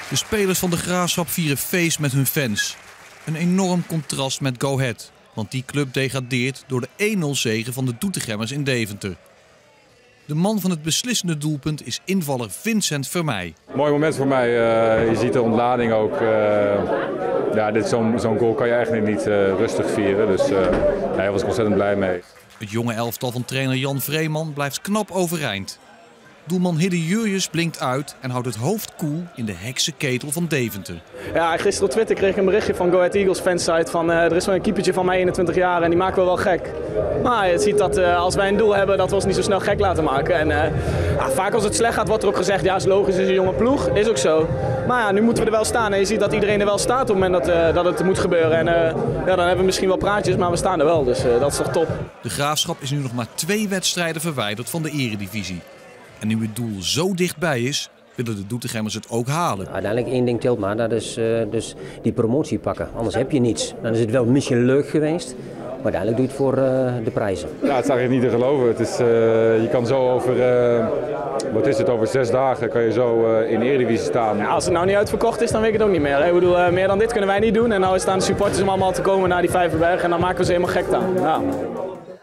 De spelers van de Graafschap vieren feest met hun fans. Een enorm contrast met Go Ahead, want die club degradeert door de 1-0 zege van de Doetinchemmers in Deventer. De man van het beslissende doelpunt is invaller Vincent Vermeij. Mooi moment voor mij. Je ziet de ontlading ook. Zo'n goal kan je eigenlijk niet rustig vieren. Dus daar was ik ontzettend blij mee. Het jonge elftal van trainer Jan Vreeman blijft knap overeind. Doelman Hidde Jurjes blinkt uit en houdt het hoofd koel in de heksenketel van Deventer. Ja, gisteren op Twitter kreeg ik een berichtje van Go Ahead Eagles fansite van er is wel een keepertje van mij 21 jaar en die maken we wel gek. Maar je ziet dat als wij een doel hebben dat we ons niet zo snel gek laten maken. En vaak als het slecht gaat wordt er ook gezegd, ja is logisch, is een jonge ploeg, is ook zo. Maar ja, nu moeten we er wel staan en je ziet dat iedereen er wel staat op het moment dat het moet gebeuren. En dan hebben we misschien wel praatjes, maar we staan er wel, dus dat is toch top. De Graafschap is nu nog maar 2 wedstrijden verwijderd van de eredivisie. En nu het doel zo dichtbij is, willen de Doetinchem het ook halen. Uiteindelijk één ding telt maar, dat is dus die promotie pakken. Anders heb je niets. Dan is het wel misschien leuk geweest, maar uiteindelijk doe je het voor de prijzen. Ja, het is eigenlijk niet te geloven. Het is, je kan zo over 6 dagen kan je zo in de eredivisie staan. Ja, als het nou niet uitverkocht is, dan weet ik het ook niet meer. Hè? Ik bedoel, meer dan dit kunnen wij niet doen. En nou staan de supporters om allemaal te komen naar die Vijverberg en dan maken we ze helemaal gek aan. Ja.